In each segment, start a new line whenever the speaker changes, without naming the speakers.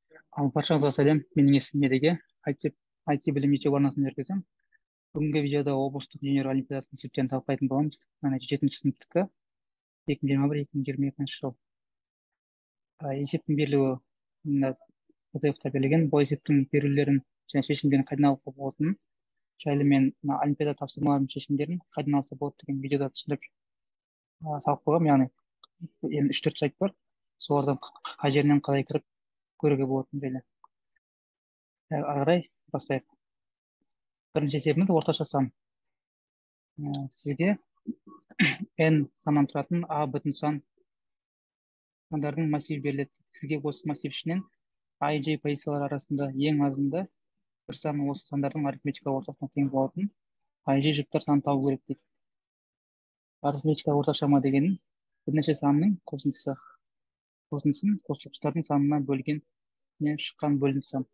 Баршаңызға сәлем, менің есімім Медеге, IT білім YouTube арнасынан жүргіземін. Бүгінгі видеода облыстық жүйелер олимпиадасын есептен талқылайтын боламыз. Мына 7-ші сыныптікі 2021-2022 жыл. Есептің берілуі мына PDF-та берілген. Бұл есептің берулерін және шешімдерін қайдан алуға болатынын жайлы мен мына олимпиада тапсырмаларының шешімдерін қайдан алса болады деген видеода түсіндіріп салып қойғанмын. Яғни енді 3-4 сайт бар. Солардан қай жерінен қалай кіріп көруге болатынын жайлы. Ары қарай бастайық. Бірінші есебіміз орташа сан. Сізге n саннан тұратын a бүтін сандардың массиві беріледі. Сізге осы массив ішінен i, j позициялар арасында ең азында бір сан осы сандардың арифметикалық ортасына тең болатын i, j жұптар санын табу керек дейді. Арифметикалық орташама дегенін бірнеше санның қосындысын қосылғыштардың санына бөлгеннен шыққан бөлінді сан.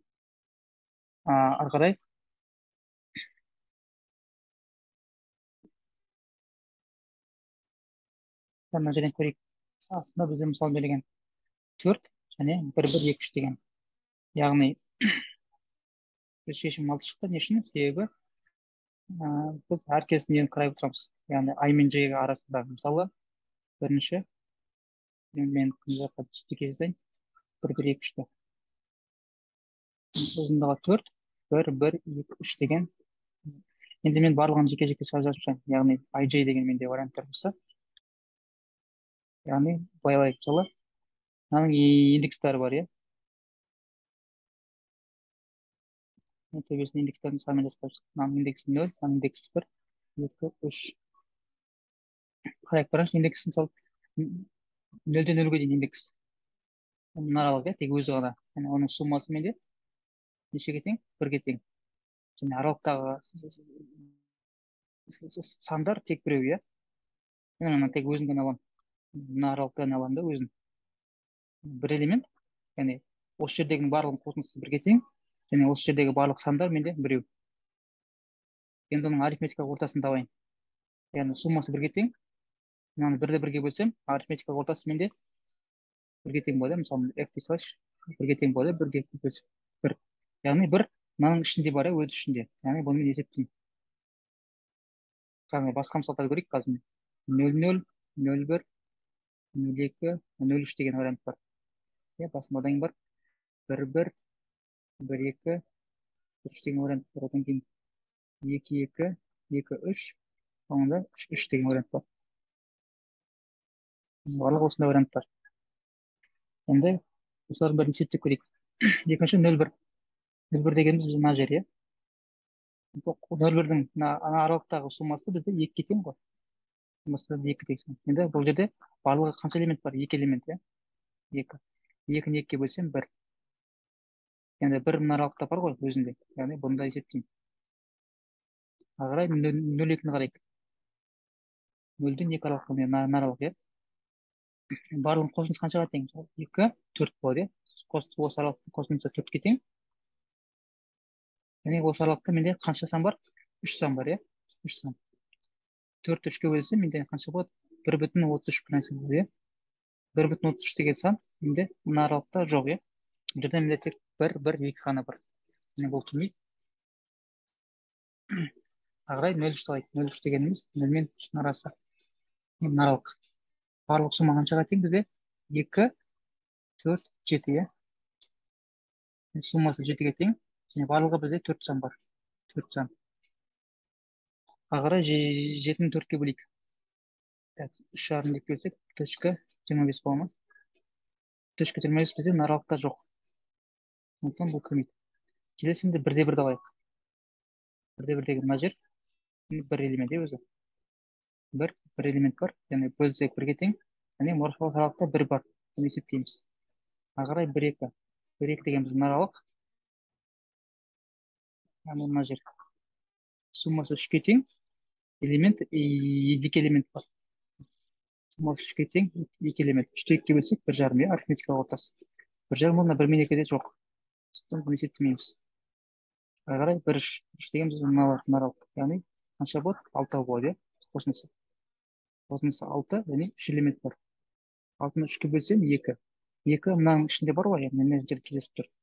Ары қарай мына жерден көрейік. Астында бізде мысал берілген 4 және 1-1-2-3 деген. Яғни біз шешім алып шықты. Не үшін? Себебі біз әркесінен қарай отырамыз. Яғни i мен j арасында мысалы бірінші мен күн жаққа жеке жасайын. 1-1-2-3-ті. Ұзындығы 4, 1-1-2-3 деген. Енді мен барлығын жеке-жеке жазып жатырмын. Яғни i, j деген менде варианттар болса. Яғни былай мысалы мынаның индекстері бар, иә. Төбесін индекстердің санымен жазып мынаның индексі 0, мынаның индексі 1, 2, 3. Қарайық бірінші индекс мысалы 0-ден 0-ге дейін индекс. Мына аралық, иә, тек өзі ғана. Және оның суммасы менде нешеге тең? 1-ге тең. Және аралықтағы сандар тек біреу, иә. Мен ана тек өзін ғана аламын. Мына аралықтан аламын да өзін. Бір элемент, яғни осы жердегі барлық қосындысы 1-ге тең, және осы жердегі барлық сандар менде біреу. Енді оның арифметикалық ортасын табайын. Яғни суммасы 1-ге тең. Мынаны 1-ді 1-ге бөлсем, арифметикалық ортасы менде 1-ге тең болады. Мысалы, f дей салайыншы, 1-ге тең болады, 1-ге бөлсем 1. Яғни 1 мынаның ішінде бар, өз ішінде. Яғни бұны мен есептеймін. Басқа мысалдар көрейік қазір. 0-0, 0-1, 0-2, 0-3 деген вариант бар. Басында одан бар 1-1, 1-2, 3 деген вариант бар. Одан кейін 2-2, 2-3, соңында 3-3 деген вариант бар. Барлығы осындай варианттар. Енді осылардың бәрін есептеп көрейік. Екінші 0-1. 0-1 дегеніміз біз мына жер, иә. 0-1-дің ана аралықтағы суммасы бізде 2-ге тең ғой. Суммасы 2 тең. Енді бұл жерде барлығы қанша элемент бар? 2 элемент, иә. 2. 2-ні 2-ге бөлсем 1. Енді 1 мына аралықта бар ғой өзінде. Яғни бұны да есептеймін. Ары қарай 0-2-ні қарайық. 0-ден 2 аралыққа мына аралық, иә. Барлығын қосындысы қаншаға тең? 2, 4 болады, иә. Осы аралықтың қосындысы 4-ке тең. Және осы аралықта менде қанша сан бар? 3 сан бар, иә. 3 сан. 4 3-ке бөлсем менде қанша болады? 1,33 нәрсе болады, иә. 1,33 деген сан менде мына аралықта жоқ, иә. Бұл жерде менде тек 1-1-2 ғана бар. Бұл келмейді. Ары қарай 0,3 алайық. 0,3 дегеніміз 0 мен 3-дің арасы. Мына аралық. Барлық сумма қаншаға тең бізде? 2, 4, 7, иә. Суммасы 7-ге тең. Және барлығы бізде 4 сан бар. 4 сан. Ары қарай 7-ні 4-ке бөлейік. 3 жарым деп бөлсек, точка 25 бола ма? Точка 25 бізде мына аралықта жоқ. Сондықтан бұл кірмейді. Келесінде 1-де 1-ді алайық. 1-де 1 деген мына жер. Бір элемент, өзі. Бір элемент бар. Яғни бөлсек 1-ге тең. Яғни морфалық аралықта 1 бар. Оны есептейміз. Ары қарай 1-2. 1-2 деген біз мына аралық. Яғни мына жер. Суммасы 3-ке тең. Элемент, 2 элемент бар. Суммасы 3-ке тең, 2 элемент. 3-те 2-ге бөлсек 1 жарым, иә, арифметикалық ортасы. 1 жарым орнына 1 мен 2-де жоқ. Сондықтан бұны есептемейміз. Ары қарай 1-3 деген біз мына аралық. Яғни қанша болады? 6 болады, иә. Қосындысы 6, яғни 3 элемент бар. 6-ны 3-ке бөлсем 2. екі мынаның ішінде бар ғой, яғни мына жерде кездесіп тұр.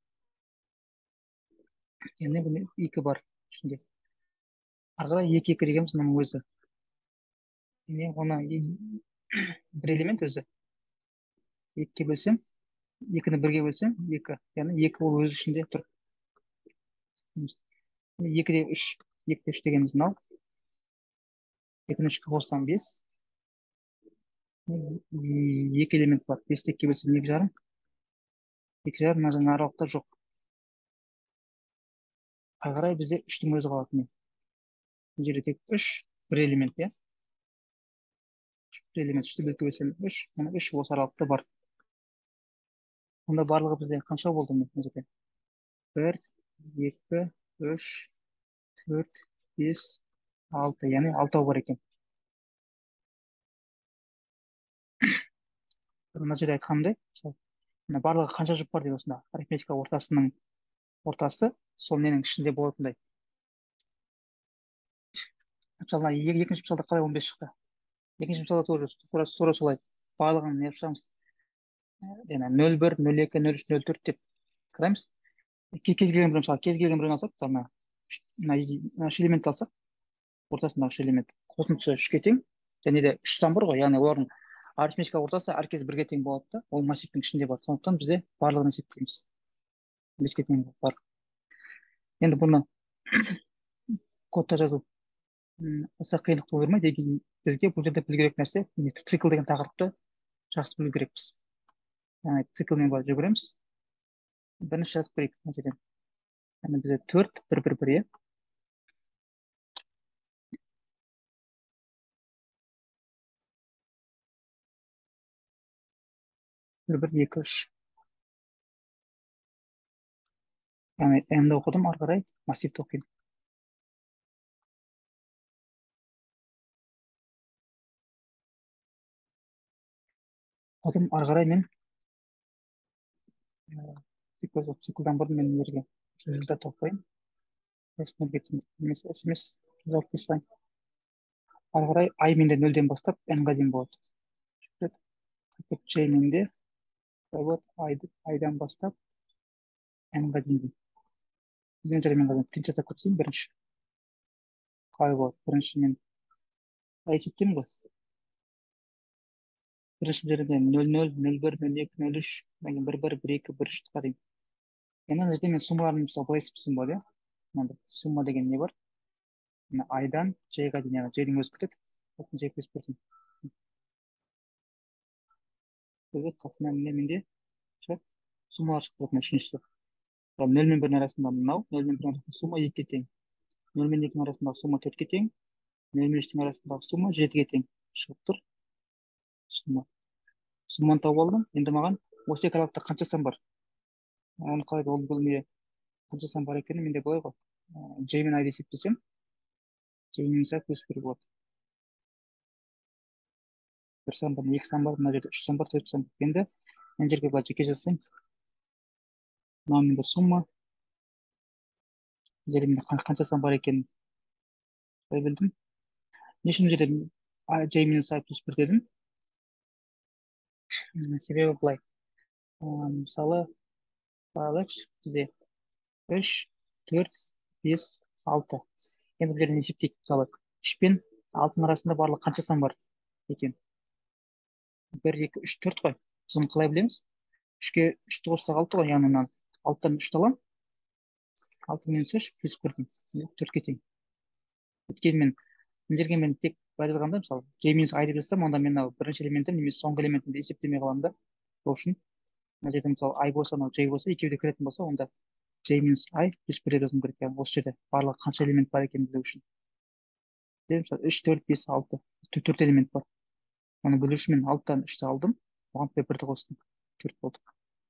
Яғни міне екі бар ішінде. Ары қарай екі екі дегеніміз мынаның өзі. Яғни оны бір элемент өзі. Екіге бөлсем, екіні бірге бөлсем, екі. Яғни екі ол өз ішінде тұр. Екі де үш. Екі де үш дегеніміз мынау. Екіні үшке қоссам бес. Екі элемент бар. Бесті екіге бөлсем екі жарым. Екі жарым мына жаңағы аралықта жоқ. Ары қарай бізде үштің өзі қалады. Мына жерде тек үш, бір элемент, иә. Бір элемент үшті бірге бөлсем үш. Мына үш осы аралықта бар. Онда барлығы бізде қанша болды мына жерде? Бір, екі, үш, төрт, бес, алты. Яғни алтау бар екен. Мына жерде айтқанымдай, мысалы, мына барлығы қанша жұп бар деп осында арифметика ортасының ортасы сол ненің ішінде болатындай. Мысалы, екінші мысалда қалай 15 шықты? Екінші мысалда тоже тура солай. Барлығын не шығамыз? Жаңағы 01, 02, 03, 04 деп қараймыз. Кез келген бір мысалы, кез келген біреуін алсақ, мына үш элементті алсақ, ортасындағы үш элемент қосындысы үшке тең, және де үш сан бар ғой, яғни олардың арифметикалық ортасы әркез бірге тең болады да, ол массивтің ішінде бар. Сондықтан бізде барлығын есептейміз. Беске тең бар. Енді бұны кодта жазу аса қиындық тудырмайды. Бізге бұл жерде білу керек нәрсе, цикл деген тақырыпты жақсы білу керекпіз. Яғни циклмен барып жүгіреміз. Бірінші жазып көрейік мына жерден. Яғни бізде төрт, бір, бір, бір, иә. Бір, бір, екі, үш. Яғни n-ді оқыдым, ары қарай массивті оқимын. Одан ары қарай мен циклдан бұрын мен жерге результат тауып қояйын. Емес, смс жазып тастайын. Ары қарай ай менде нөлден бастап n-ға дейін болады. J менде вот айдан бастап n-ға дейін. Мен принт жасап көрсетейін бірінші. Қалай болады? Бірінші мен есептеймін ғой. Бірінші жерде 00, 01, 02, 03, бір, бір, бір, екі, бір, үшқа дейін. Енді мына жерде мен суммаларын мысалы былай есептесем болады, иә. Мынандай сумма деген не бар? Мына айдан J-ға дейін, яғни J-дің өзі кіреді. Сосын J плюс бірден. Өзі қасынан менде суммалар шығып тұрады, үшіншісі. Нөл мен бірдің арасында мынау, нөл мен бірдің арасында сумма екіге тең. Нөл мен екінің арасындағы сумма төртке тең. Нөл мен үштің арасындағы сумма жетіге тең шығып тұр. Сумманы тауып алдым. Енді маған осы екі аралықта қанша сан бар? Оны қалай бұл не қанша сан бар екенін менде былай ғой. J мен I-ды есептесем, J минус I плюс бір болады. Бір сан бар, екі сан бар, мына жерде үш сан бар, төрт сан бар. Енді мына жерге былай жеке жазсаң, мынау менде сумма, мына жерде менде қанша сан бар екенін былай білдім. Не үшін мына жерде J минус I плюс бір дедім? Себебі былай. Мысалы, қарайықшы, бізде үш, төрт, бес, алты. Енді бұл жерден есептейік. Мысалы, үш пен алтының арасында барлығы қанша сан бар екен? Бір, екі, үш, төрт қой. Соны қалай білеміз? Үшке үшті қоссақ алты ғой, яғни мынаны алттан үшті аламын. Алты минус үш плюс бірден төртке тең. Өйткені мына жерге мен тек былай жазғанда, мысалы, J минус I деп жазсам, онда мен мынау бірінші элементін немесе соңғы элементімді есептемей қаламын да. Сол үшін мына жерде мысалы I болса, мынау J болса, екеуі де кіретін болса, онда J минус I плюс бір деп жазуым керек. Яғни осы жерде барлығы қанша элемент бар екенін білу үшін. Мысалы, үш, төрт, бес, алты. Төрт элемент бар. Оны білу үшін мен алттан үшті алдым. Оған бірді қостым. Төрт болды.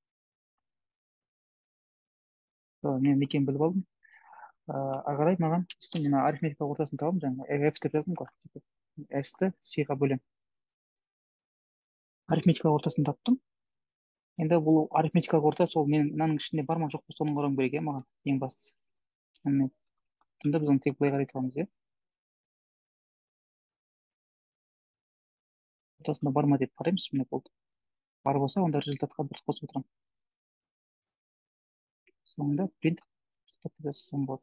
Мен екенін біліп алдым. Ары қарай маған мен арифметика ортасын табамын, жаңағы f деп жаздым ғой. S-ті C-ға бөлемін. Арифметика ортасын таптым. Енді бұл арифметикалық орта сол менің мынаның ішінде бар ма жоқ па соны қарауым керек, иә, маған ең бастысы. Сонда біз оны тек былай қарай саламыз, иә. Ортасында бар ма деп қараймыз, міне болды. бар болса, онда результатқа бір қосып отырамын. Соңында принт жасасам болады.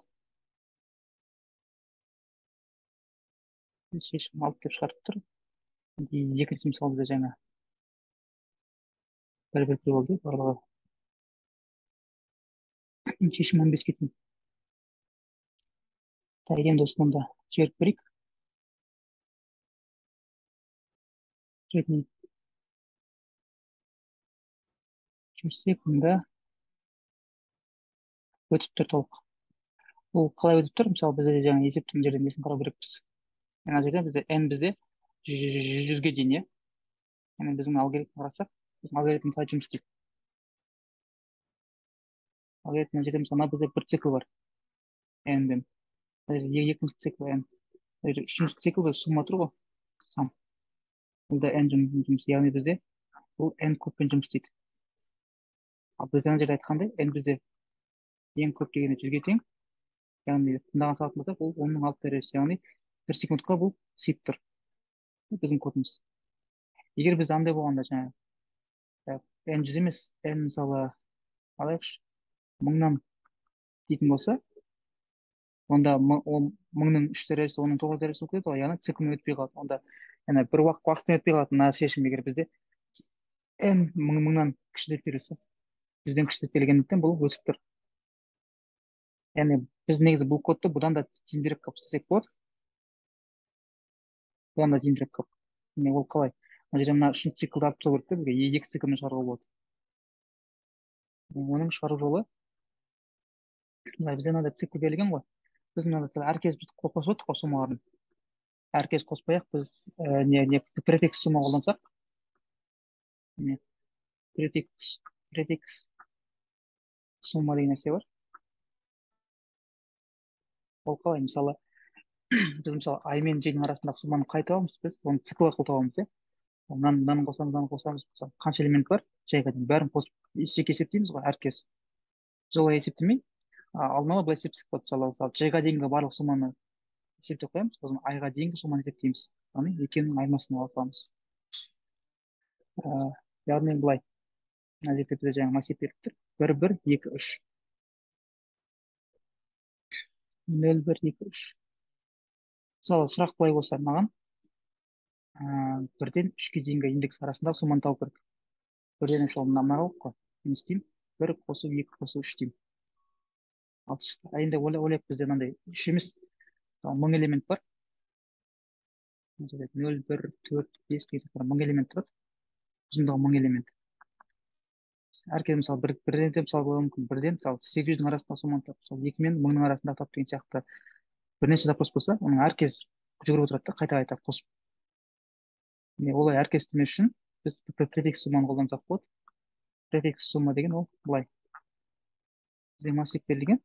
Шешім алып деп шығарып тұр. Екінші мысалы бізде жаңа бір болды барлығы. Шешім 15-ке тең. Енді осыдан да жіберіп берейік. Жүрсек, мұнда өтіп тұр толық. Ол қалай өтіп тұр? Мысалы, бізде жаңа есептің жерден несін қарау керекпіз. Мына жерде бізде n бізде 100-ге дейін, иә. Яғни біздің алгоритм қарасақ, біздің алгоритм қалай жұмыс істейді. Алгоритм жерде мысалы бізде бір цикл бар. n-ден. Екінші цикл n. Үшінші цикл біз сумма тұр ғой. Сам. Бұл да n жұмыс. Яғни бізде бұл n көппен жұмыс істейді. Ал бізде ана жерде айтқандай, n бізде ең көп дегенде 100-ге тең. Яғни тыңдаған сағат болсақ, ол 10-ның 6 дәрежесі. Яғни бір секундқа бұл сиып тұр. Біздің кодымыз. Егер бізде андай болғанда жаңағы n 100 емес, n мысалы алайықшы 1000-нан дейтін болса, онда 1000-ның 3 дәрежесі 10-ның 9 дәрежесі болып кетеді ғой, яғни циклмен өтпей қалады. Онда яғни бір уақытпен өтпей қалады. Мына шешім егер бізде n 1000-нан кіші деп берілсе, 100-ден кіші деп берілгендіктен бұл өсіп тұр. Яғни біз негізі бұл кодты бұдан да тиімдірек қылып істесек болады. Бұдан да тиімдірек қылып. Ол қалай? Мына жерде мына үшінші циклды алып тастау керек та, бізге екі циклмен шығаруға болады. Оның шығару жолы бізде мынандай цикл берілген ғой. Біз мынада әркез біз қосып отырмық қой суммаларын. Әркез қоспай ақ біз не префикс сумма қолдансақ, не префикс сумма деген нәрсе бар. Ол қалай? Мысалы, біз мысалы ай мен j-дің арасындағы сумманы қай табамыз? Біз оны цикл арқылы табамыз, иә. Мынаны қосамыз, мысалы, қанша элемент бар? J-ға дейін бәрін қосып жеке есептейміз ғой, әркез. Біз олай есептемей, алдын ала былай есептесек болады. Мысалы, j-ға дейінгі барлық сумманы есептеп қоямыз, сосын i-ға дейінгі сумманы есептейміз. Яғни екеуінің айырмасын ала аламыз. Яғни былай, мына жерде бізде жаңағы массив беріп тұр. 1, 1, 2, 3. 0, 1, 2, 3. Мысалы, сұрақ былай болса, маған 1-ден 3-ке дейінгі индекс арасындағы сумманы табу керек. 1-ден 3 мына болып қой. Не істеймін? 1 қосу, 2 қосу, 3 деймін. Ал шықты. Енді ойлайық бізде мынандай 3 емес, 1000 элемент бар. 0, 1, 4, 5 деген сияқты 1000 элемент тұрады. Ұзындығы 1000 элемент. Әркез мысалы бірден де мысалы болуы мүмкін. Бірден мысалы 800-дің арасындағы сумманы тап, мысалы 2 мен 1000-ның арасындағы тап деген сияқты бірнеше запрос болса, оның әркез жүгіріп отырады да, қайта қосып. Олай әркез істемес үшін біз префикс сумманы қолдансақ болады. Префикс сумма деген ол былай. Бізде массив берілген.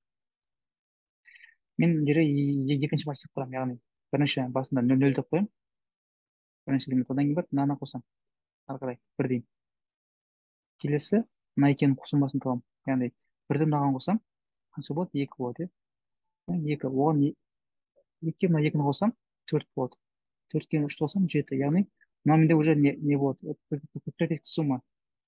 Мен жерге екінші массив құрамын, яғни бірінші басында 0 деп қоямын. Бірінші элемент, одан кейін барып мынаны қосамын. Ары қарай 1 деймін. Келесі мына екенің суммасын табамын. Яғни 1-ді мынаған қосам, қанша болады? 2 болады, иә. 2. Оған 2 мына 2-ні қосам, 4 болады. 4-ке 3 қосам, 7. Яғни мына менде уже не болады? Префикс сумма.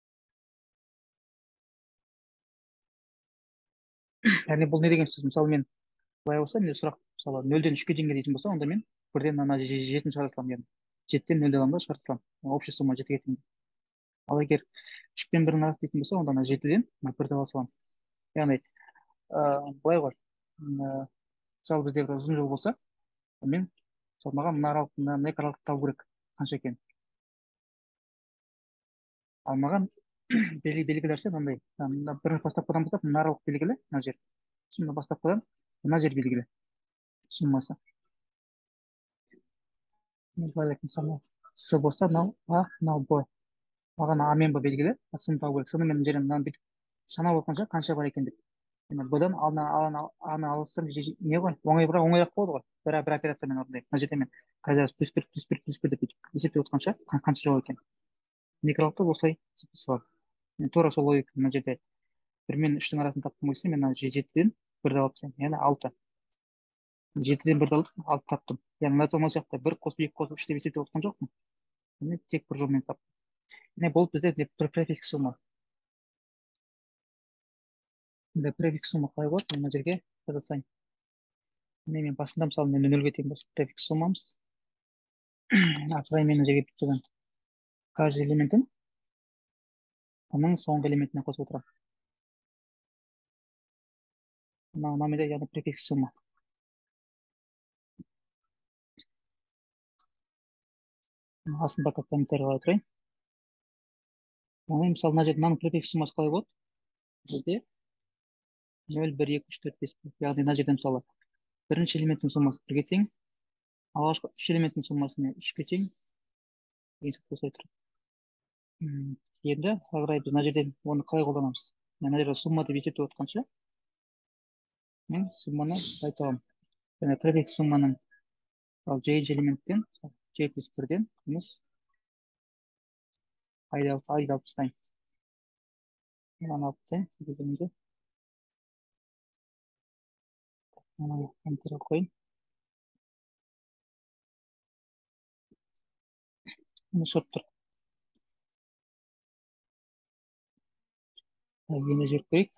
Яғни бұл не деген сөз? Мысалы мен былай болса, менде сұрақ мысалы 0-ден 3-ке дейінгі дейтін болса, онда мен 1-ден ана 7-ні шығара саламын, яғни 7-ден 0 аламын да шығара саламын. Общий сумма 7-ге тең. Ал егер 3 пен 1-ның арасы дейтін болса, онда ана 7-ден 1-ді ала саламын. Яғни былай ғой. Мысалы бізде бір ұзын жол болса, мен мысалы маған мына аралықты табу керек, қанша екен. Ал маған белгілі нәрсе мынандай. Бір бастапқыдан бастап мына аралық белгілі, мына жер. Сонда бастапқыдан мына жер белгілі суммасы. Мысалы с болса, мынау а, мынау б. Маған а мен б белгілі, соны табу керек. Соны мен мына жерден мынаны бүйтіп санап отырғанша қанша бар екен деп. Бұдан аны алсам не ғой? Оңайырақ болады ғой. Бір операциямен орындайық. Мына жерде мен каждый плюс 1, плюс 1, плюс 1 деп есептеп отырғанша қанша жол екен. Микроалты осылай салады. Тура сол логика. Мына жерде 1 мен 3-тің арасын таптым болса, мен 7-ден 1-ді алып тастаймын. Яғни 6. 7-ден 1-ді алып 6 таптым. Яғни мына сияқты 1 қосып 2 қосып 3 деп есептеп отырған жоқпын. Тек бір жолмен таптым. не бұл бізде префикс сумма. Префикс сумма қалай болады? Мына жерге жазайын. Міне мен басында мысалы мен нөлге тең болса префикс суммамыз. Ақырай мен мына жерге бүйтіп каждый элементін оның соңғы элементіне қосып отырамын. Мына жерде яғни префикс сумма. Астында комментарий қалай тұрайын. Мысалы мына жерде мынаның префикс суммасы қалай болады? Бізде 0, 1, 2, 3, 4, 5. Яғни мына жерде мысалы бірінші элементтің суммасы 1-ге тең, алғашқы 3 элементтің суммасы 3-ге тең деген сияқты осылай тұрады. Енді ағырай біз мына жерде оны қалай қолданамыз? Мына жерде сумма деп есептеп отқанша мен сумманы айта аламын. Және префикс сумманың ал j элементтен j плюс 1-ден жұмыс айдалып тастайын. Мынаны алып тастайын. Кезеңінде мынаны enter қойын. Мына шығып тұр. Енді жіберіп көрейік.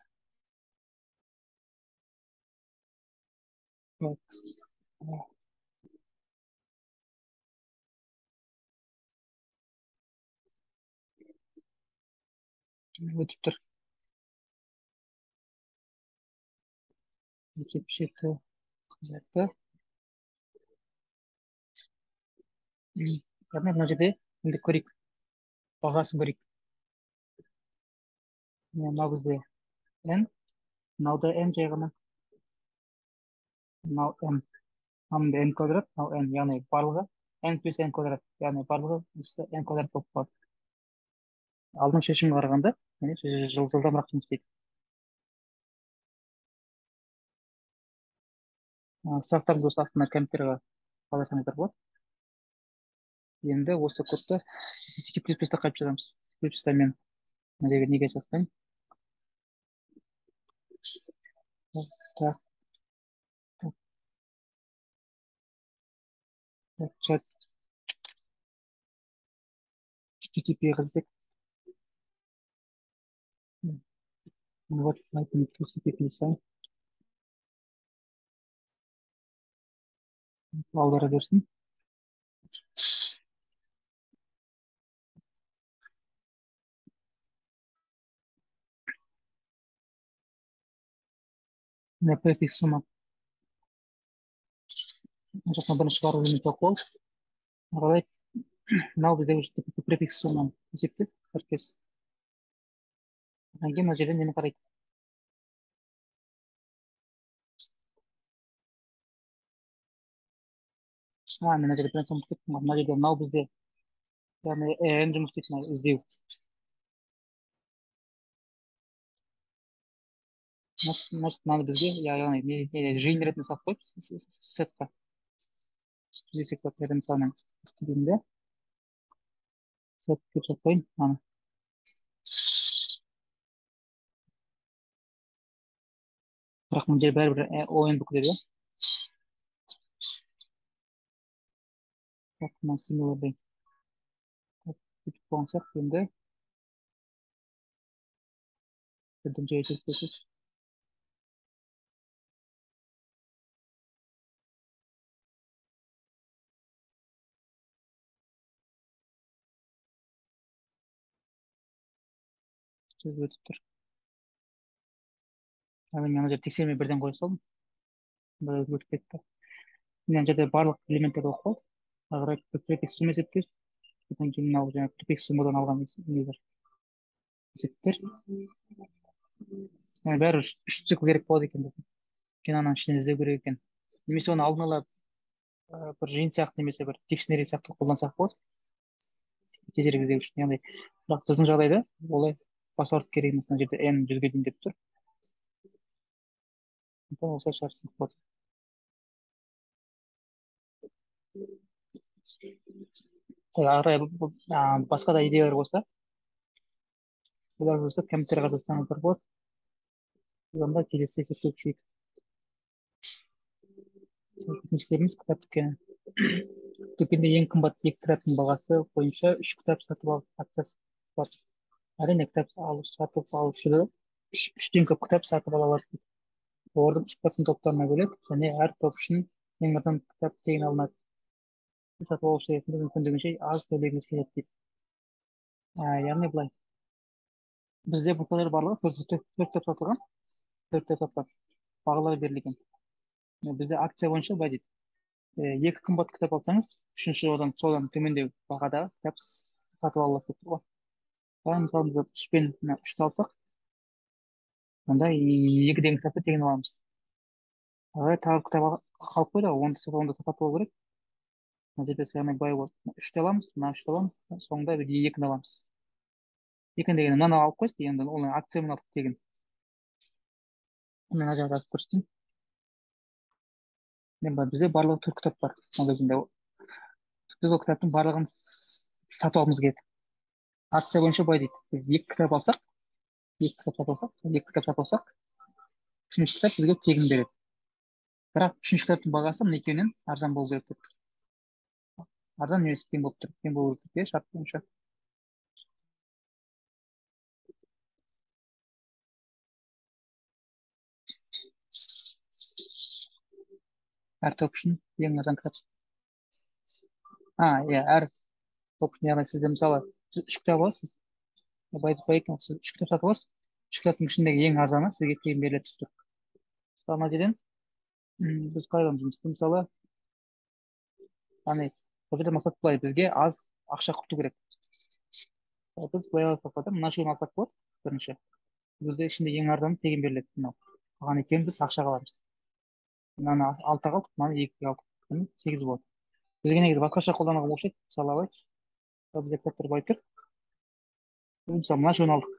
Өтіп тұр. 77 қызметті. Яғни мына жерде енді көрейік. Бағасын көрейік. Мынау бізде n, мынау да n жай ғана. Мынау n. Мынау n квадрат, мынау n, яғни барлығы n плюс n квадрат, яғни барлығы n квадрат болып қалады. Алдың шешімге қарағанда, жылдамырақ жұмыс істейді. Сұрақтарыңыз осы астына комментарийға қаласаңыздар болады. Енді осы кодты C++-та қайып жазамыз. C++-та мен неге жазсам. Так, чат HTTP қыздек. Вот, айтын TCP писаем. Аудара берсін. Мына префикс сумма. Мына жақтан бірінші шығару элемент жоқ болды. Қарай, мынау бізде уже префикс сумманы есептеп, әркез. Одан кейін мына жерден нені қарайды. Мына жерде бірінші жұмыс істейді. Мына жерде мынау бізде яғни n жұмыс істейді, іздеу. Значит, мынаны бізге яғни жиын ретінде салып қойып сетқа. Десек болады, мысалы мен істегенде сет деп салып қойын. Бірақ мына жерде бәрібір ойын бүкіледі. Так, мына символдың бүйтіп болған сияқты енді бірден жай жеткізіп сөз өтіп тұр. Мен мына жерде тексермей бірден қоя салдым. Бір өтіп кетті. Мына жерде барлық элементтерді оқып қойдық. Ары қарай префикс сумма есептейміз. Одан кейін мынау жаңағы префикс суммадан алған нелер есептер. Бәрі үш цикл керек болады екен. Кейін ананың ішінен іздеу керек екен. Немесе оны алдын ала бір жиын сияқты немесе бір дикшнери сияқты қолдансақ болады. Тезірек іздеу үшін. Яғни, бірақ біздің жағдайда олай бас ауыртып керек емес. Мына жерде n 100-ге дейін деп тұр. Осылай шығарсақ болады. Басқа да идеялар болса, олар болса комментарийға жазсаңыздар болады. Онда келесі есепке көшейік. Екіншілеріміз кітап дүкені. Дүкенде ең қымбат 2 кітаптың бағасы бойынша 3 кітап сатып алып акциясы. бар. Әрине кітап сатып алушыда үштен көп кітап сатып ала алады. Олардың үш басым топтарына бөледі және әр топ үшін ең арзан кітап тегін алынады. Сатып алушы ретінде мүмкіндігінше аз төлегіңіз келеді дейді. Яғни былай. Бізде бұл кітаптар барлығы төрт кітап сатылған, төрт кітап сатылған. Бағалары берілген. Бізде акция бойынша былай дейді. Екі қымбат кітап алсаңыз, үшінші содан төмендеу бағадағы кітап сатып ала аласыз деп тұр ғой. Мысалы біз үшпен үшті алсақ, онда екіден кітапты тегін аламыз. Тағы кітап қалып қойды, онда сатып алу керек. Мына жерде яғни былай болады. Үшті аламыз, мына үшті аламыз, соңында екіні аламыз. Екін деген мынаны алып қойдық, енді оны акциямен алдық тегін. Мына жақта жазып көрсетейін. Бізде барлығы төрт кітап бар магазинде. Біз ол кітаптың барлығын сатып алғымыз келеді. Акция бойынша былай дейді. Біз екі кітап сатып алсақ, үшінші кітап бізге тегін береді. Бірақ үшінші кітаптың бағасы мына екеуінен арзан болу керек деп тұр. Арзан немесе тең болып тұр. Тең болу керек шарт бойынша. Әр топ үшін ең арзан кітап. Иә, әр топ үшін яғни сізде мысалы үш кітап аласыз. Сіз үш кітап сатып аласыз. Үш кітаптың ішіндегі ең арзаны сізге тегін беріледі деп тұр. Мына жерден біз қалай аламыз? Мысалы, бұл жерде мақсат былай, бізге аз ақша құрту керек. Біз былай алсақ болады, мына үшеуін алсақ болады, бірінші. Бізде ішінде ең арзаны тегін беріледі. Мынау. Қалған екеуін біз ақшаға аламыз. Мынаны алтыға алдық, мынаны екіге алдық. 8 болады. Бізге негізі басқаша қолдануға болушы еді. Мысалы абай. Бізде кітаптар былай тұр. Мысалы мына үшеуін алдық.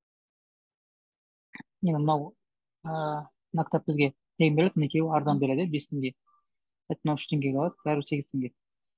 Енді мына кітап бізге тегін беріледі, мына екеуі арзан береді, 5 теңге. Мынау 3 теңгеге алады, бәрі 8 теңге.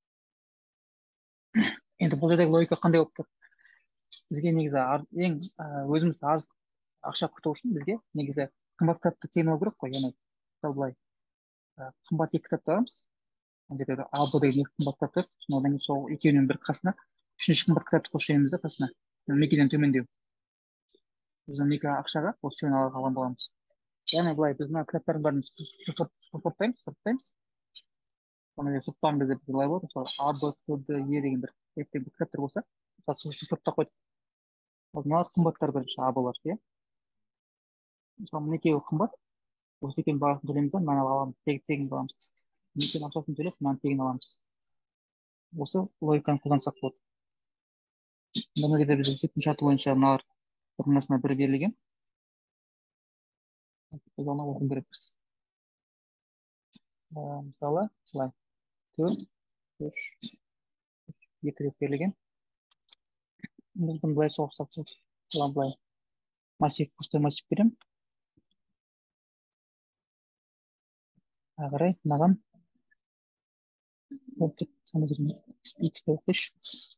Енді бұл жердегі логика қандай болып тұр? Бізге негізі ең өзіміз аз ақша құрту үшін бізге негізі қымбат кітапты тегін алу керек қой. Яғни мысалы былай қымбат екі кітапты аламыз. Ана жерде А, Б деген екі қымбат кітап тұр. Одан кейін сол екеуінің бір қасына үшінші қымбат кітапты қосып да қасына. Екіден төмендеу. Біз екі ақшаға осы үшеуін алған боламыз. Яғни былай біз мына кітаптардың бәрін сұрыптаймыз. Оны сұрыптаған кезде былай болады. Мысалы А, Б, С, Д, Е деген бір кітаптар болса, мысалы сұрыптап қойдық. Мына қымбаттар бірінші А болар, иә. Мысалы мына екеуі қымбат. Осы екеуінің бағасын төлейміз да, мынаны аламыз, тегін аламыз. Екеуінің ақшасын төлеп, мынаны тегін аламыз. Осы логиканы қолдансақ болады. Мына жерде біз есептің шарты бойынша мыналар формуласына бір берілген. Қолдана оқу керекпіз. Мысалы, былай 4, 3, 2 деп берілген. Біз бұны былай соғысақ болады. Былай массив, пустой массив беремін. Қарай, мынаған x деп оқишы.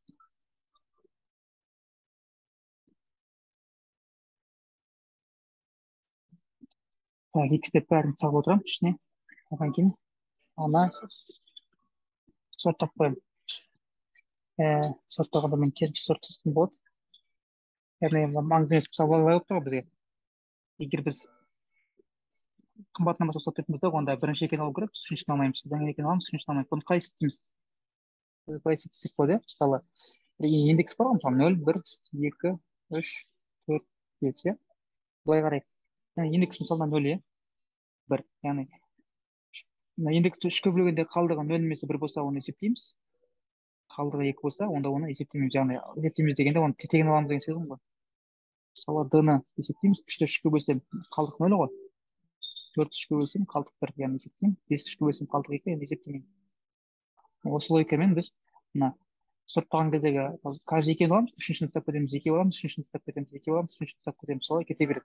X деп бәрін салып отырамын ішіне. Одан кейін ана сорттап қоямын. Сорттағанда мен керісінше сорт істейтін болады. Яғни маңызды емес, мысалы былай болып тұр ғой бізге. Егер біз қымбатынан бастап сататын болсақ, онда бірінші екені алу керек, үшіншісін алмаймыз. Одан кейін екені аламыз, үшіншісін алмаймыз. Бұны қалай есептейміз? Қалай есептесек болады, иә? Мысалы, индекс бар ғой, мысалы 0, 1, 2, 3, 4, 5, иә? Былай қарайық. Индекс мысалда 0, иә? 1. Яғни индексті 3-ке бөлгенде қалдығы 0 немесе 1 болса, оны есептейміз. Қалдығы 2 болса, онда оны есептейміз. Яғни есептейміз дегенде оны тегін аламыз деген сөз ғой. Мысалы, D-ны есептейміз. 3-ті 3-ке бөлсем қалдық 0 ғой. 4-ті 3-ке бөлсем қалдық 1, яғни есептеймін. 5-ті 3-ке бөлсем қалдық 2, яғни есептеймін. Осы логикамен біз мына сұрыптаған кездегі каждый екеуін аламыз, үшіншісін ұстап кетеміз, екеу аламыз, үшіншісін ұстап кетеміз, екеу аламыз, үшіншісін ұстап кетеміз. Солай кете береді.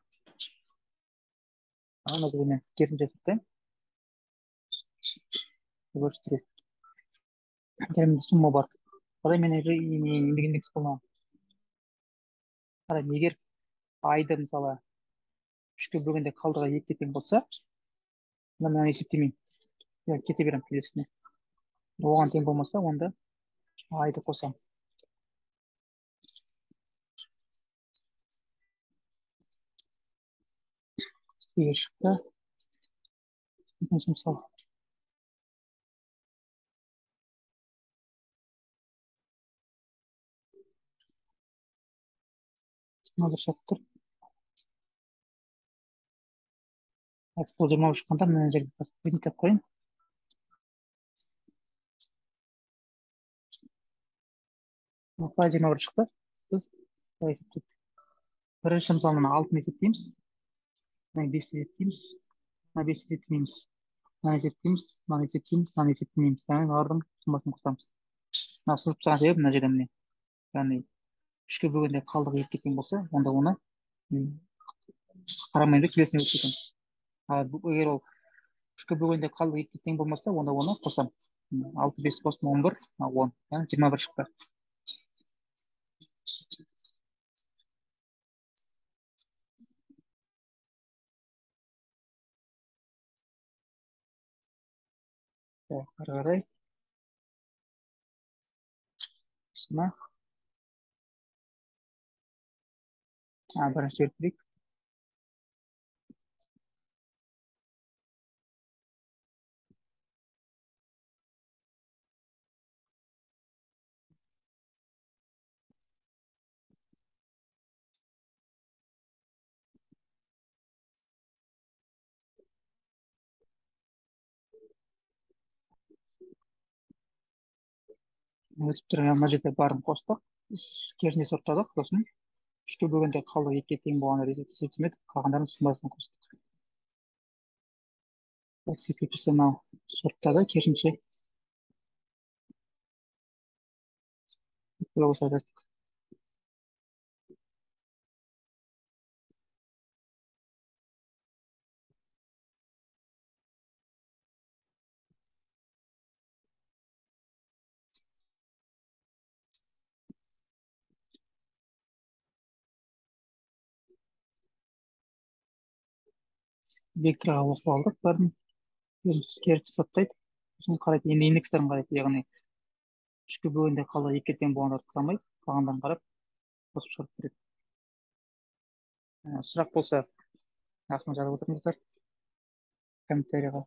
Ана мен керісінше сұрыптаймын. Көрсетірек. Керімде сумма бар. Қалай мен индекс қолданамын. Қарайын, егер айды мысалы 3-ке бөлгенде қалдығы 2-ге тең болса, мен оны есептемеймін. Кете беремін келесіне. Оған тең болмаса, онда айды қосамын. сегіз шықты. Екінші мысал. жиырма бір шығып тұр. Бұл 20 шыққанда мына жерге принтеп қояйын. Қалай 21 шықты? Біз былай есептейік. Бірінші мысал мына 6-ны есептейміз. Мына 5-ті есептейміз. Мына 5-ті есептемейміз. Мынаны есептейміз. Мынаны есептейміз. Мынаны есептемейміз. Яғни олардың суммасын қосамыз. Мына сызып тастаған себебі мына жерде міне. Яғни 3-ке бөлгенде қалдығы 2-ге тең болса, онда оны қарамайында келесіне өтіп кетеміз. Ал егер ол 3-ке бөлгенде қалдығы 2-ге тең болмаса, онда оны қосамыз. 6, 5 қостым 11, 10. Яғни 21 шықты. Ары қарай. Сына. Бірінші өлтірейік. Өтіп тұр. Мына жерде барын қостық. Керісіне сұрыптадық. Сосын 3-ке бөлгенде қалдығы 2-ге тең болғаны есептемедік. Қалғандарын суммасын қостық. Секретесі мынау сұрыптады. Керісінше осылай жаздық. Векторға оқып алдық. Бәрін керісі сұрыптайды. Сосын қарайды. Енді индекстерін қарайды. Яғни 3-ке бөлгенде қалдығы 2-ге тең болғандарды қарамайды. Қалғандарын қарап қосып шығарып береді. Сұрақ болса, астына жазып отырыңыздар комментарийға.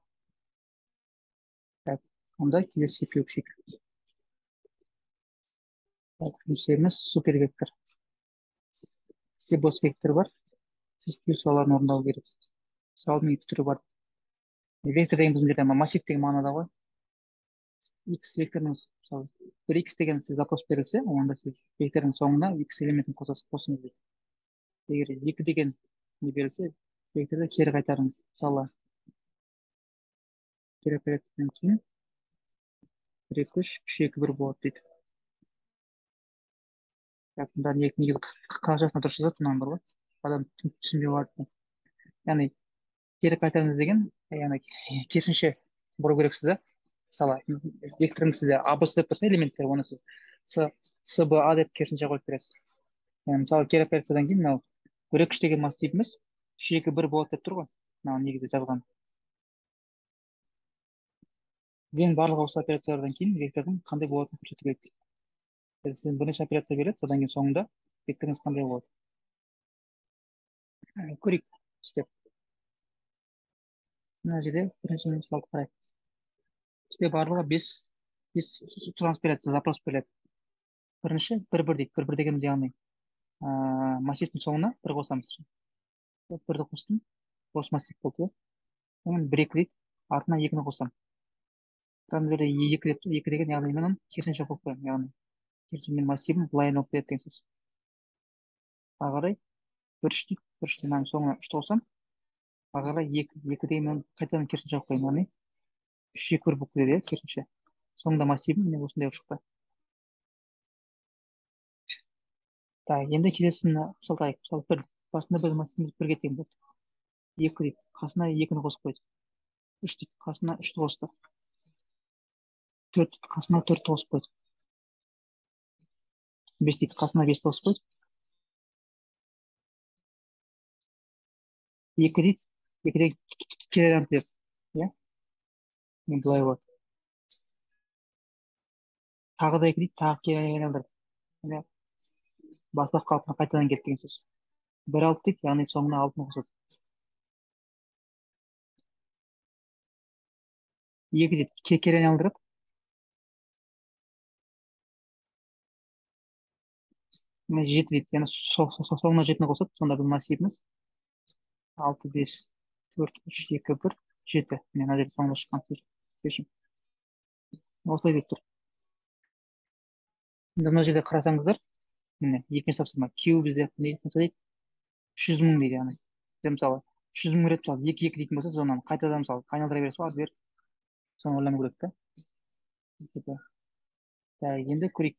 Онда келесі екеуік шек. Жұмысымыз супервектор. Сізде бос вектор бар. Сіз плюсаларын орындау керексіз. Мысалдың екі түрі бар. Вектор деген біздің жерде массив деген мағынада ғой. X векторының мысалы 1x деген сіз запрос берілсе, онда сіз вектордың соңына x элементін қосыңыз дейді. Егер 2 деген не берілсе, векторды кері қайтарыңыз. Мысалы, кері операциядан кейін 1, 2, 3, 2, 1 болады дейді. Мына негізі қағажасына дұрыс жазады, мынаны бар ғой. Адам түсінбей қалады. Яғни кері қайтарыңыз деген, яғни керісінше бұру керексіз да. Мысалы, вектордың сізде ABC деп тұрса элементтер, оны сіз CBA деп керісінше қойып бересіз. Мысалы, кері операциядан кейін мынау 1, 2 деген массивіміз 3, 2, 1 болады деп тұр ғой. Мынау негізі жазған. Сізден барлық осы операциялардан кейін вектордың қандай болатынын көрсету керек. Сізден бірінші операция береді, содан кейін соңында векторыңыз қандай болады. Көрейік істеп. Мына жерде бірінші мысалды қарайық. Бізде барлығы 5 сұраныс береді, запрос береді. Бірінші 1-1 дейді. 1-1 дегеніміз яғни массивтің соңына 1 қосамыз. 1-ді қостым, бос массив болды. Содан 1-2 дейді, артына 2-ні қосамын. Бұдан бері 2 деген яғни мен оны керісінше қойып қоямын. Яғни керісінше мен массивім былай айналып кетеді деген сөз. Ары қарай 1-3 дейді. 1-3 мынаның соңына 3-ті қосамын. Ары қарай 2 деген мен қайтадан керісінше қойып қоямын. Яғни 3-2 болып кетеді, керісінше. Соңында массивім міне осындай болып шықты. Енді келесін мысалдайық. Мысалы, басында біз массивіміз 1-ге тең болды. 2 дейді. Қасына 2-ні қосып қойды. 3 дейді. Қасына 3-ті қосты. 4 дейді. Қасына 4-ті қосып қойды. 5 дейді. Қасына 5-ті қосып қойды. 2 дейді. 2 деген кері айналып береді. Иә? Мен былай болады. Тағы да 2 дейді. Тағы кері айналдырды. Бастап қалпына қайтадан келді деген сөз. 1-6 дейді. Яғни соңына 6-ны қосады. екіде кері айналдырып, мына жеті дейді. Яғни соңына жетіні қосады. Сонда бұл массивіміз 6, 5, 4, 3, 2, 1, 7. Мына жерде соңында шыққан шешім. Осылай деп тұр. Енді мына жерде қарасаңыздар, міне екінші тапсырма. Q бізде не дейді? 300 мың дейді. Яғни сіз мысалы 300 мың рет мысалы екі екі дейтін болса, сіз оны қайтадан мысалы айналдыра бересіз ғой, ары бері. Соны ойлану керек та. Енді көрейік.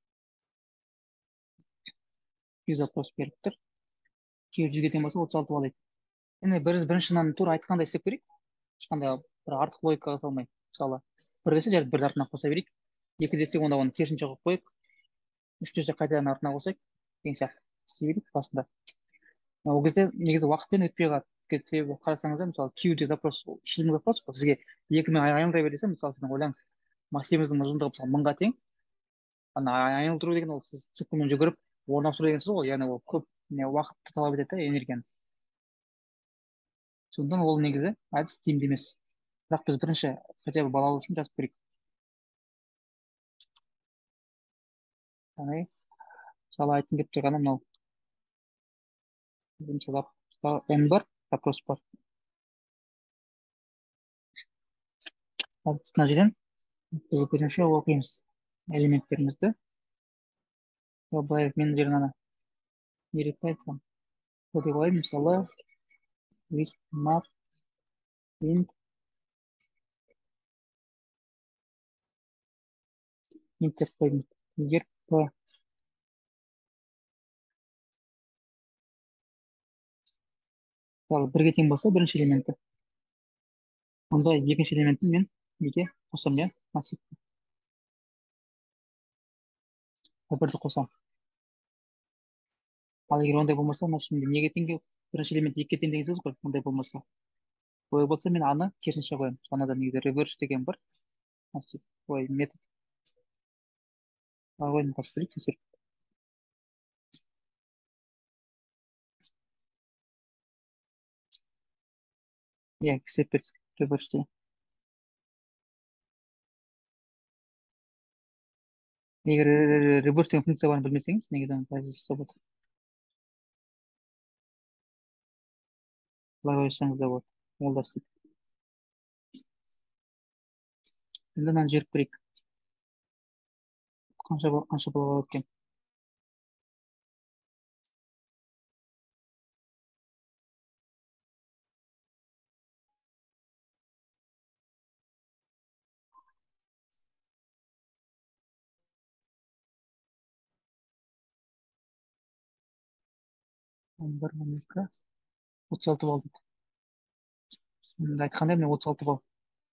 Q запрос беріп тұр. Q 100-ге тең болса 36 бал дейді. Енді бірінші мынаны тура айтқандай істеп көрейік. Ешқандай бір артық логикаға салмай. Мысалы бір десе жарайды, бірді артына қоса берейік. Екі десек, онда оны керісінше қойып қойып, үш десе қайтадан артына қосайық деген сияқты істей берейік басында. Ол кезде негізі уақытпен өтпей қалады. Себебі қарасаңыздар, мысалы Qде запрос 300 мың запрос қой, сізге 2 мың айналдыра бер десе, мысалы сіздің ойлаңыз, массивіңіздің ұзындығы мысалы 1000-ға тең. Ана айналдыру деген ол сіз циклмен жүгіріп орнына ауыстыру деген сөз ғой. Яғни ол көп уақытты талап етеді да, энергияны. Сондықтан ол негізі әдіс тиімді емес. Бірақ біз бірінші хотя бы бала алу үшін жазып көрейік. Яғни мысалы айтқым келіп тұрғаны мынау. Мысалы n бар, запрос бар. Мына жерден біз көзінше оқимыз элементтерімізді. Былай мен жерін ана не ретте айтсам, деп алайын, мысалы list map int деп қойдым. Егер p мысалы бірге тең болса, бірінші элементі, онда екінші элементін мен неге қосамын, иә, массив бірді қосамын. Ал егер ондай болмаса, мына şimdi неге теңге, бірінші элемент екіге тең деген сөз ғой. Ондай болмаса, олай болса мен аны керісінше қоямын. Сонада негізі reverse деген бар массив, ой, метод. Қойдым, посмотрите, тексеріп. Иә, сепер reverse деген. Егер reverse деген функция барын білмесеңіз, негізі қалай жасаса болады. Былай қойсаңыз да болады. Ол да істейді. Енді мынаны жіберіп көрейік. Қанша болады екен. Он бір, 12, 36 балл дейді. Айтқандай, міне 36 балл.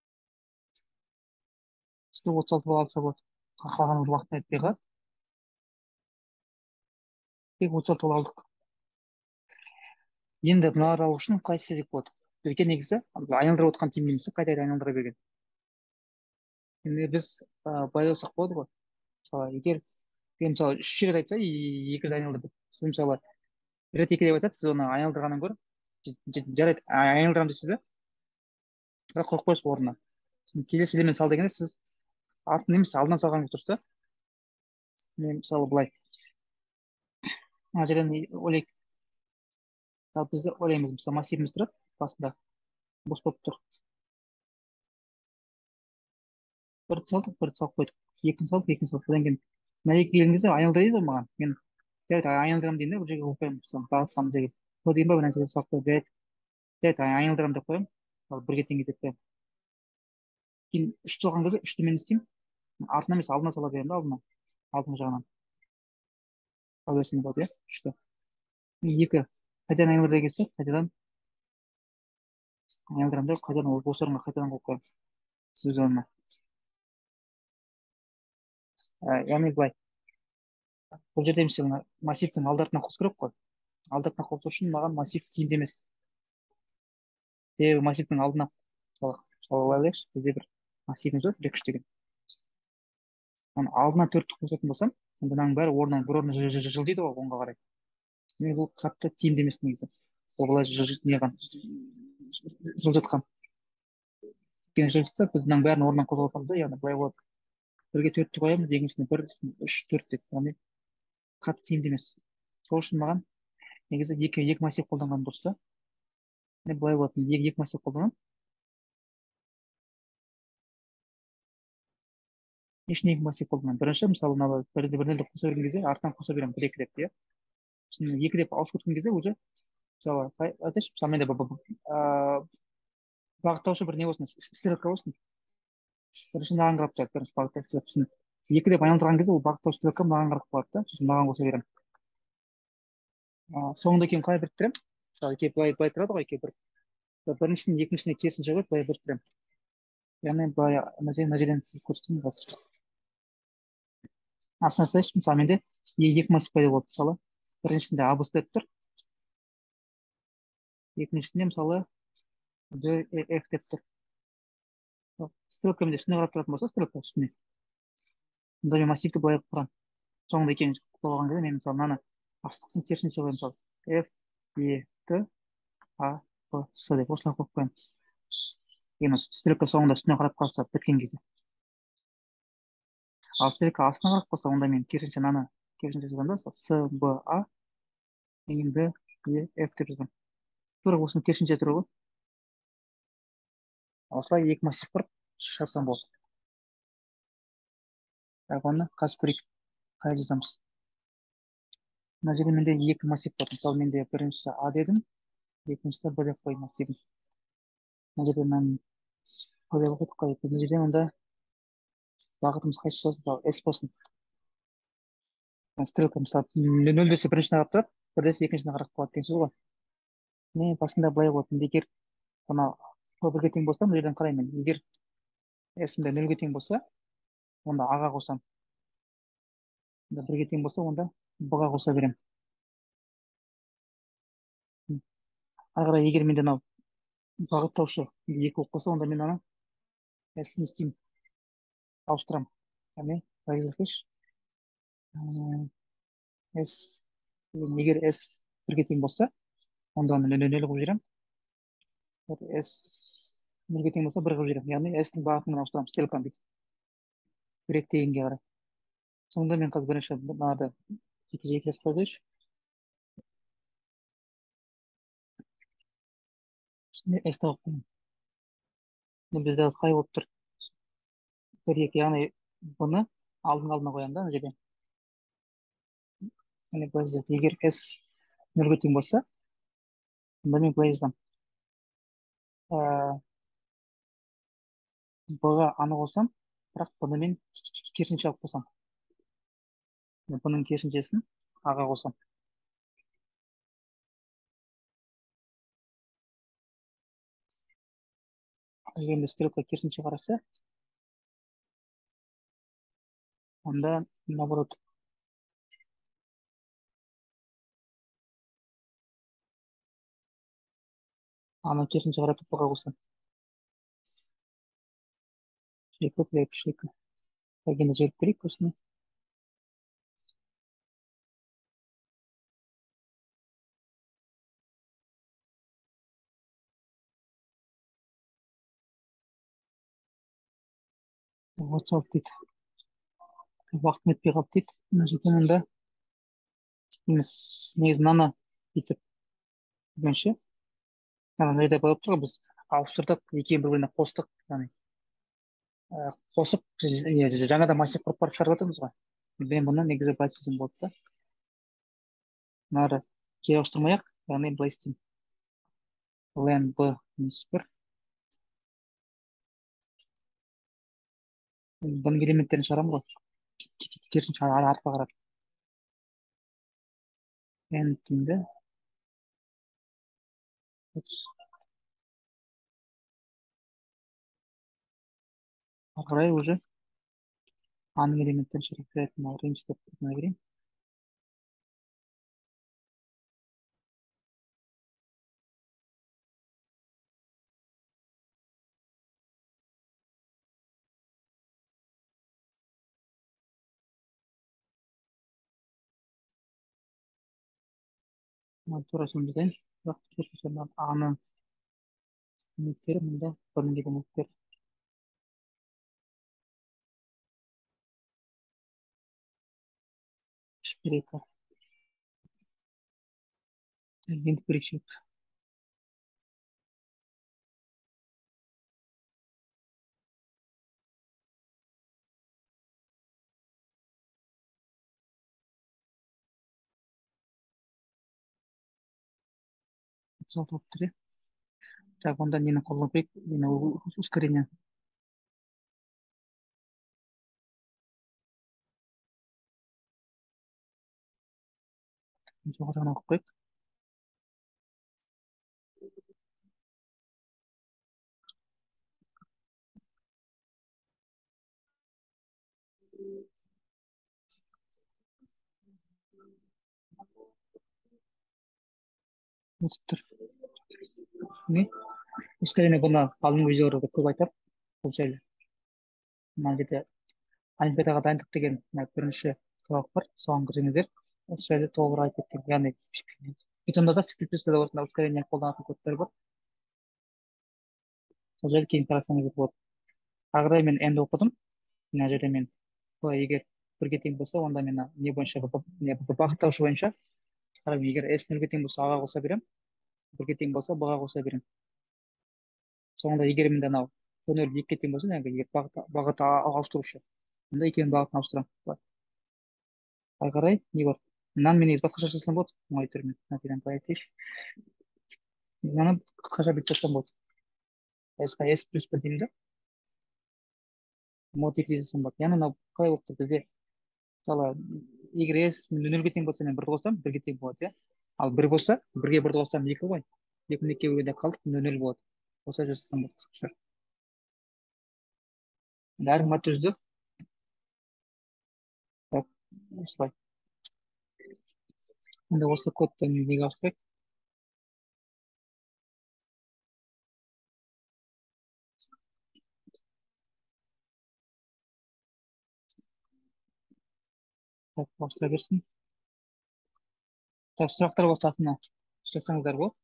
Сізде 36 балл алса болады. Қалған уақытын айтпай қалады. Тек 36 балл алдық. Енді мыналарды алу үшін қалай істесек болады? Бізге негізі айналдырып отқан тиімді емес, қайта айналдыра берген. Енді біз былай болсақ болады ғой. Мысалы, егер мен мысалы 3 рет айтса, 2 рет айналдыр деп. Сіз мысалы бір рет 2 деп айтады, сіз оны айналдырғаннан гөрі жарайды, айналдырамын дейсіз да, бірақ қойып қойсыз орнына. Келесі элемент сал дегенде сіз артын емес алдынан салғаныңыз дұрыс та. Мен мысалы былай мына жерден ойлайық. Бізді ойлаймыз, мысалы массивіміз тұрады басында, бос болып тұр. Бірді салдық, бірді салып қойдық. Екіні салдық, екіні салдық. Одан кейін мына екі келген кезде айналдырайын ғой маған. Мен жарайды айналдырамын деймін да, бір жерге қойып қоямын. Мысалы бағыттамын деген. Сол деймін ба, бір нәрсеге салып қойып жарайды айналдырамын деп қоямын. Мысалы бірге тең деп қоямын. Кейін үш салған кезде үшті мен істеймін. Артына емес алдына сала беремін да, алдыңғы жағынан. Сала берсем болады, иә, үшті. Екі қайтадан айналдыра келсе, қайтадан айналдырамын да, қайтадан осы орынға қайтадан қойып қоямын. Өз орнына. Яғни былай. Бұл жерде мысалы массивтің алды артына қосу керек қой. Алды артына қосу үшін маған массив тиімді емес. Себебі массивтің алдына мысалы алайықшы, бізде бір массивіміз бар, 2-3 деген. Оны алдына 4-ті қосатын болсам, сонда мынаның бәрі орнынан бір орнына жылжиды ғой, оңға қарай. Мен бұл қатты тиімді емес негізі. Ол былай неған жылжытқан. екінші жылжытса біз мынаның бәрін орнынан қозғалтамыз да, яғни былай болады. Бірге төртті қоямыз, екіншісіне бір, үш, төрт деп. Яғни қатты тиімді емес. Сол үшін маған негізі екі массив қолданған дұрыс та. Яғни былай болады. Екі массив қолданамын. Не үшін екі массив қолданамын? Бірінші, мысалы, мына бір нөлді қоса берген кезде артынан қоса беремін, бір екі деп, иә. Сосын екі деп ауысып кеткен кезде уже, мысалы, айтайыншы, мысалы, менде бағыттаушы бір не болсын, стрелка болсын. Бірінші маған қарап тұрады, бірінші бағыттаушы стрелка. Сосын екі деп айналдырған кезде ол бағыттаушы стрелка маған қарап қалады да, сосын маған қоса беремін. Соңында кейін қалай біріктіремін? Мысалы, екеуі былай тұрады ғой, екеуі біріншісін екіншісіне керісінше қойып былай біріктіремін. Яғни былай мына жерден сіз көрсетейін қазір. Астына салайыншы, мысалы менде екі массив пайда болды. Мысалы, біріншісінде а б деп тұр, екіншісінде мысалы д ф деп тұр. Стрелка менде үстіне қарап тұратын болса, стрелка үстіне. Онда мен массивті былай қылып құрамын. Соңында екеуін қойған кезде мен мысалы мынаны астықсын керісінше қоямын, мысалы f e т а б с деп осылай қойып қоямын. Енді стрелка соңында үстіне қарап қалса біткен кезде. Ал стрелка астына қарап қалса, онда мен керісінше мынаны керісінше жазамын да, с б а кейін д е ф деп жазамын. Тура осының керісінше тұр ғой. Осылай екі массив құрып шығарсам болады. Так, оны қазір көрейік, қалай жазамыз. Мына жерде менде екі массив бар. Мысалы, менде біріншісі а дедім, екіншісі б деп қойдым массивін. Мына жерде мен б деп қойдық қой. Мына жерде онда бағытымыз қайсы болсын, мысалы с болсын. Стрелка мысалы нөл десе біріншісіне қарап тұрады, бір десе екіншісіне қарап қалады деген сөз ғой. Мен басында былай болатын, егер мына бірге тең болса, мына жерден қараймын. Егер с мында нөлге тең болса, онда а-ға қосамын. Бірге тең болса, онда б-ға қоса беремін. Ары қарай егер менде мынау бағыттаушы екі болып қалса, онда мен ана с не істеймін, ауыстырамын. Яғни былай жазайыншы. с егер с бірге тең болса, онда оны нөл қылып жіберемін. с нөлге тең болса, бір қылып жіберемін. Яғни с-дің бағытын ауыстырамын, стрелканы бір дегенге қарай. Сонда мен қазір бірінші мынада жеке жазып қойдайыншы. с тауып қоямын. Бізде қай болып тұр? Бір екі, яғни бұны алдына қоямын да, мына жерде. Яғни былай жазайық, егер с нөлге тең болса, онда мен былай жазамын. Б-ға аны қосам, бірақ бұны мен керісінше алып қосам. Бұның керісіншесін а-ға қосам. Егер енді стрелка керісінше қараса, онда наоборот. Аны керісінше қаратып б-ға қосам. Шлейка. Енді жіберіп көрейік осыны. Вот салып дейді. Уақытым өтпей қалды дейді. Мына жерде мында істейміз. Негізі мынаны бүйтіп жүргенше. Мына жерде болып тұр ғой, біз ауыстырдық, екеуін бір біріне қостық. Яғни қосып жаңадан массив құрып барып шығарып жатырмыз ғой. Мен бұны негізі былай істесем болады да. Мынаны кері ауыстырмай ақ, яғни былай істеймін. Лен б минус бір. Бұның элементтерін шығарамын ғой. Керісінше артқа қарап. N тиімді. Ары қарай уже аның элементтерін шығарып range деп берейін. Тура соны жазайын. Бірақ керісінше аны элементтері мында бұның элементтері. бір екі енді бір екі отыз алты болып тұр иә. Так, онда нені қолдану керек? Мені ускорение жоғары жағынан қойып қояйық. Өтіп тұр. Не? Ускорение бұны алдыңғы видеоларда көп айтады. Бұл жайлы. Мына жерде олимпиадаға дайындық деген бірінші сабақ бар. Соған кіріңіздер. Осы жайлы толығырақ айтып кеткен. Яғни питонда да C++да осындай ускорение қолданатын кодтар бар. Сол жайлы кейін қарасаңыздар болады. Ары қарай мен енді оқыдым. Мына жерде мен егер бірге тең болса, онда мен не бойынша бағыттаушы бойынша қараймын. Егер s нөлге тең болса, а-ға қоса беремін. Бірге тең болса, b-ға қоса беремін. Соңында егер менде анау нөл екіге тең болса, егер бағыт ауыстырушы, онда екеуінің бағытын ауыстырамын. Былай. Ары қарай не бар? Мынаны мен негізі басқаша жасасам болады. Оңай түрмен. Мәселен, былай айтайыншы. Мынаны қысқаша бүйтіп жазсам болады. s-қа s плюс бір деймін да, мод екі жасасам болады. Яғни мынау қалай болып тұр бізде? Мысалы, егер s нөлге тең болса, мен бірді қоссам, бірге тең болады, иә. Ал бір болса, бірге бірді қоссам екі ғой. Екінің екеуі бөлгенде қалдық, нөл болады. Осылай жасасам болады қысқаша. Бәрін мат жүзді. Так, осылай. Енді осы кодты неге ауыстырайық? Так, ауыстыра берсін. Так, сұрақтар болса астына жазсаңыздар болады.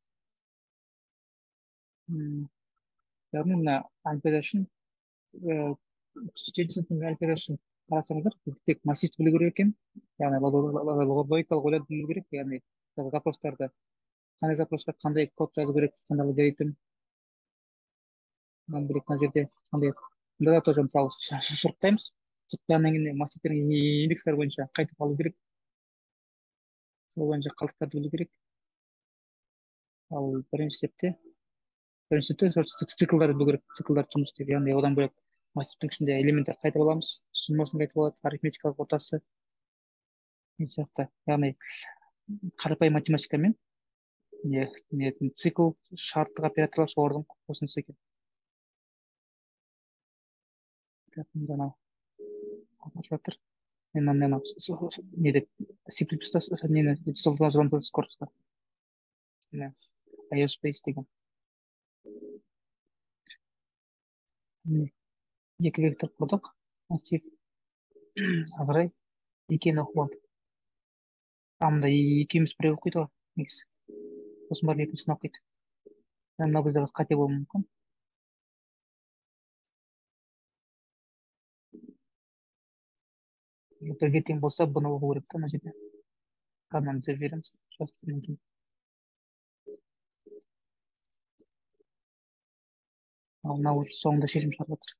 Яғни мына олимпиада үшін жетінші сыныптың олимпиада үшін қарасаңыздар, тек массивті білу керек екен. Яғни логикалық ойлауды білу керек. Яғни запростарды, қандай запросқа қандай код жазу керек, қандай алгоритм, мынаны білек мына жерде қандай. Мұнда да тоже мысалы шұрықтаймыз. Шұрықтағаннан кейін массивтердің индекстері бойынша қайтып алу керек. Сол бойынша қалдықтарды білу керек. Ал бірінші сетте циклдарды білу керек. Циклдарды жұмыс істейді. Яғни одан бөлек массивтің ішінде элементтер қайтып аламыз. Суммасын қайтып алады, арифметикалық ортасы деген сияқты. Яғни қарапайым математикамен цикл, шарттық операторлар солардың қосындысы екен. Анау жатыр. Мен анау неде C++ нені жазған курста. IOSpace деген. Екі вектор құрдық. Массив ары қарай екені оқып алдық. Мында екеуміз біреу оқиды ғой негізі. Сосын барып екіншісін оқиды. Мына бізде қате болуы мүмкін. Бірге тең болса, бұны оқу керек та мына жерде. Мынаны түзеп жібереміз. Жазып кейін. Ал мынау соңында шешім шығарып жатыр.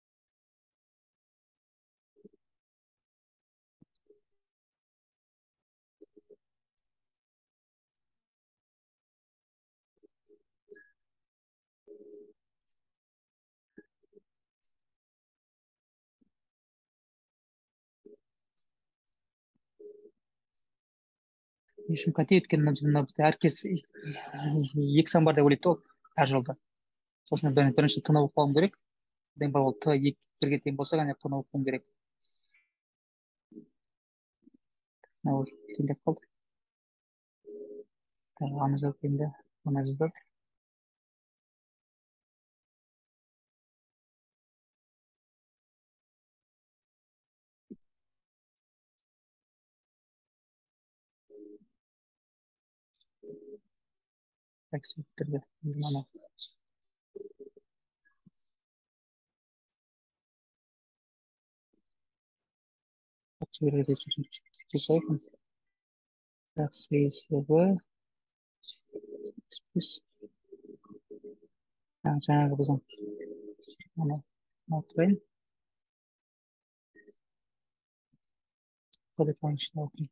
Не үшін қате? Өйткені мына бізде әркез екі сан бар деп ойлайды ғой әр жолда. Сол үшін бірінші т-ны оқып алуым керек. Одан бар ол т бірге тең болса ғана т-ны оқуым керек. Мынау теңдеп қалды. Аны жазып енді ана жазады. Так, сөйтті. Ана жібереді. жақсы есебі плюс жаңағы біздің ана отырайын телефон ішіне оқиын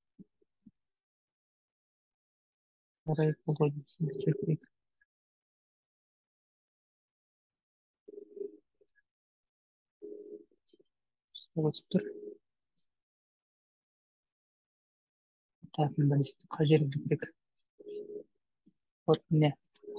қарай бұл ойды өтіп тұр. Так, мында қай жерге бітпек. Вот міне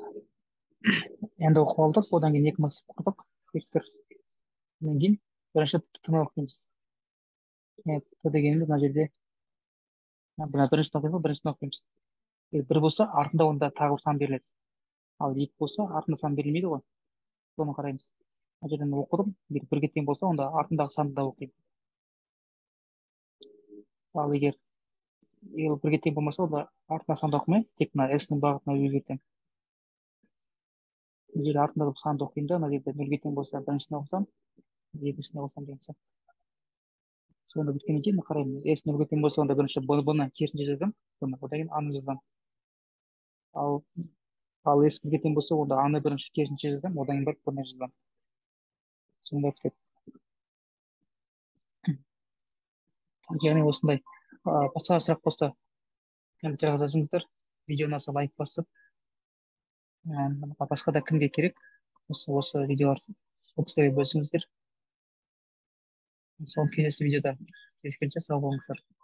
енді оқып алдық, одан кейін екі мысық құрдық. Вектор. Одан кейін бірінші т-ны оқимыз. Т дегеніміз мына жерде біріншісін оқимыз, біріншісін оқимыз. Бір болса, артында онда тағы бір сан беріледі. Ал екі болса, артында сан берілмейді ғой. Соны қараймыз. Мына жерден оқыдым. Егер бірге тең болса, онда артындағы санды да оқимын. Ал егер бірге тең болмаса, онда артындағы санды оқымай, тек мына s-ның бағытына өзгертемін. Мына жерде артындағы санды оқимын да, мына жерде нөлге тең болса, біріншісіне оқысам, екіншісіне оқысам деген сияқты. Сонда біткеннен кейін қараймын. S нөлге тең болса, онда бірінші бұны керісінше жазамын. Одан кейін аны жазамын. Ал S бірге тең болса, онда аны бірінші керісінше жазамын. Одан кейін барып бұны жазамын. Сонда бітеді. Яғни осындай. Басқа сұрақ болса, комментарийға жазыңыздар. Видео ұнаса лайк басып, басқа да кімге керек осы видеолар сол кісілерге бөлісіңіздер. Сол келесі видеода кездескенше сау болыңыздар.